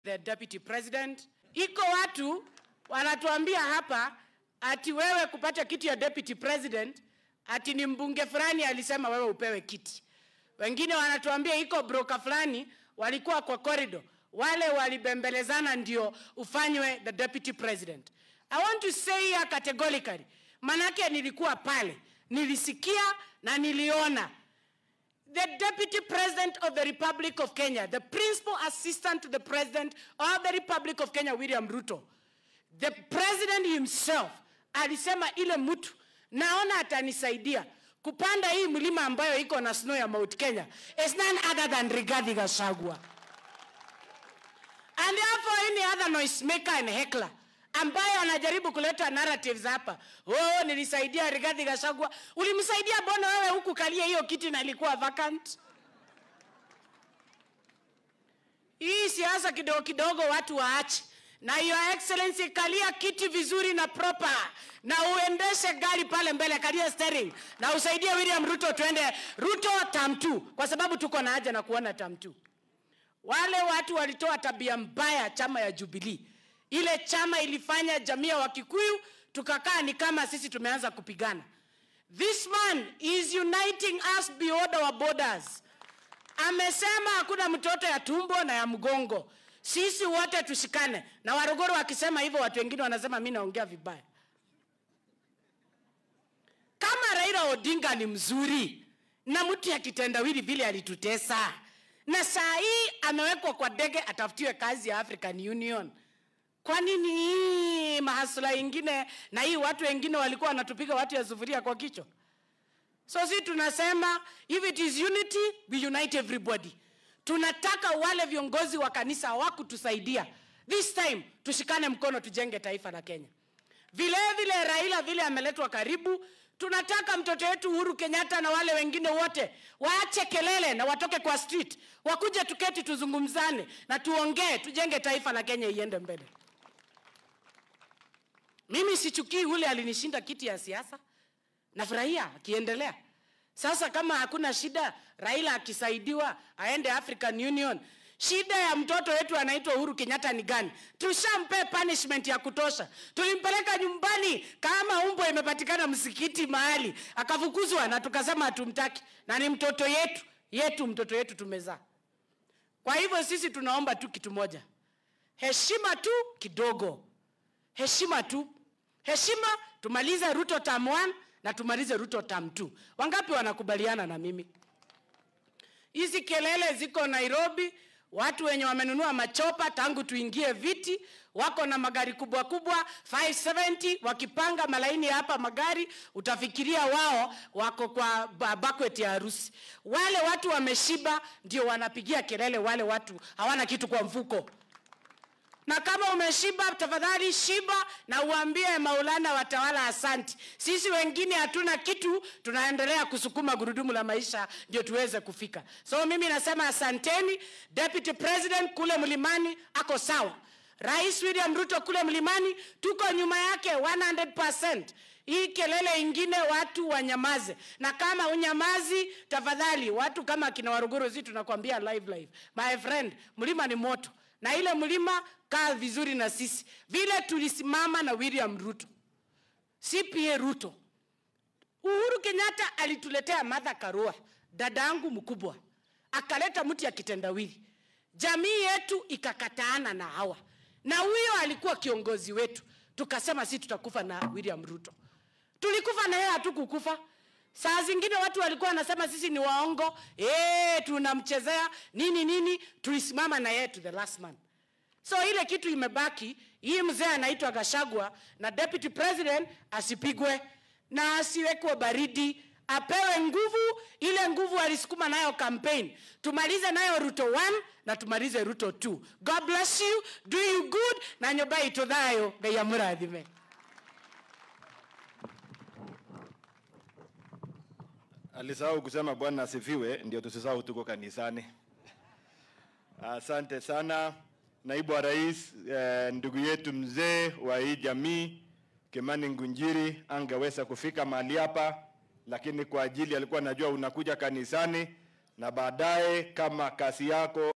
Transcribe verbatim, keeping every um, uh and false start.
The deputy president. Iko watu wanatuambia hapa ati wewe kupata kiti ya deputy president ati ni mbunge fulani alisema wewe upewe kiti. Wengine wanatuambia iko broker fulani walikuwa kwa corridor, wale walibembelezana ndio ufanywe the deputy president. I want to say here categorically, manake nilikuwa pale, nilisikia na niliona. The Deputy President of the Republic of Kenya, the Principal Assistant to the President of the Republic of Kenya, William Ruto, the President himself, alisema ile mtu, naona atanisaidia kupanda hii mlima ambayo iko na snow ya Mount Kenya, is none other than Rigathi Gachagua. And therefore any other noise maker and heckler, ambaye anajaribu kuleta narratives hapa, oh nilisaidia Rigathi Gachagua, ulimsaidia bona wewe huku kalia hiyo kiti na ilikuwa vacant? Hii siasa kidogo kidogo watu waache, na your excellency kalia kiti vizuri na proper, na uendeshe gari pale mbele, kalia steering, na usaidie William Ruto tuende Ruto term two, kwa sababu tuko na haja na kuona term two. Wale watu walitoa tabia mbaya chama ya Jubilee. Ile chama ilifanya jamii ya Wakikuyu tukakaa ni kama sisi tumeanza kupigana. This man is uniting us beyond our borders. Amesema hakuna mtoto ya tumbo na ya mgongo, sisi wote tushikane. Na Waruguru wakisema hivyo, watu wengine wanasema mimi naongea vibaya. Kama Raila Odinga ni mzuri na mtu ya kitendawili vile alitutesa, na saa hii amewekwa kwa dege atafutiwe kazi ya African Union, kwa nini mahasula ingine na hii watu wengine walikuwa wanatupiga watu ya sufuria kwa kichwa? So si tunasema if it is unity, we unite everybody. Tunataka wale viongozi wa kanisa hawakutusaidia, this time tushikane mkono tujenge taifa la Kenya. Vile vile Raila vile ameletwa karibu, tunataka mtoto wetu Uhuru Kenyatta na wale wengine wote waache kelele na watoke kwa street, wakuje tuketi tuzungumzane na tuongee, tujenge taifa la Kenya iende mbele. Mimi sichukii ule alinishinda kiti ya siasa, nafurahia akiendelea. Sasa kama hakuna shida, Raila akisaidiwa aende African Union, shida ya mtoto wetu anaitwa Uhuru Kenyatta ni gani? Tushampe punishment ya kutosha. Tulimpeleka nyumbani kama umbo imepatikana msikiti mahali, akafukuzwa na tukasema hatumtaki, na ni mtoto yetu, yetu mtoto yetu tumezaa. Kwa hivyo sisi tunaomba tu kitu moja, heshima tu kidogo, heshima tu. Heshima, tumalize Ruto term one na tumalize Ruto term two. Wangapi wanakubaliana na mimi? Hizi kelele ziko Nairobi, watu wenye wamenunua machopa tangu tuingie viti, wako na magari kubwa kubwa five seventy, wakipanga malaini hapa magari, utafikiria wao wako kwa banquet ya harusi. Wale watu wameshiba ndio wanapigia kelele, wale watu hawana kitu kwa mfuko. Na kama umeshiba, tafadhali shiba na uambie Maulana watawala asanti. Sisi wengine hatuna kitu, tunaendelea kusukuma gurudumu la maisha ndio tuweze kufika. So mimi nasema asanteni. Deputy President kule mlimani ako sawa. Rais William Ruto kule mlimani tuko nyuma yake one hundred percent. Hii kelele ingine watu wanyamaze. Na kama unyamazi, tafadhali watu kama kina Waruguru zi tunakwambia live live. My friend, mlima ni moto. Na ile mlima kaa vizuri na sisi. Vile tulisimama na William Ruto, C P A Ruto, Uhuru Kenyatta alituletea Martha Karua, dadangu mkubwa, akaleta mtu ya kitendawili. Jamii yetu ikakataana na hawa. Na huyo alikuwa kiongozi wetu. Tukasema sisi tutakufa na William Ruto. Tulikufa na yeye, hatukukufa. Saa zingine watu walikuwa wanasema sisi ni waongo, eh tunamchezea nini nini, tulisimama na yeye to the last man. So ile kitu imebaki, hii mzee anaitwa Gachagua na Deputy President asipigwe na asiwekwe baridi, apewe nguvu, ile nguvu alisukuma nayo campaign. Tumalize nayo Ruto one na tumalize Ruto two. God bless you, do you good, na nyoba itodhayo gayamura adhime. Alisahau kusema Bwana asifiwe, ndio tusisahau tuko kanisani. Asante sana naibu wa rais, eh, ndugu yetu mzee wa hii jamii Kimani Ngunjiri angeweza kufika mahali hapa, lakini kwa ajili alikuwa anajua unakuja kanisani, na baadaye kama kasi yako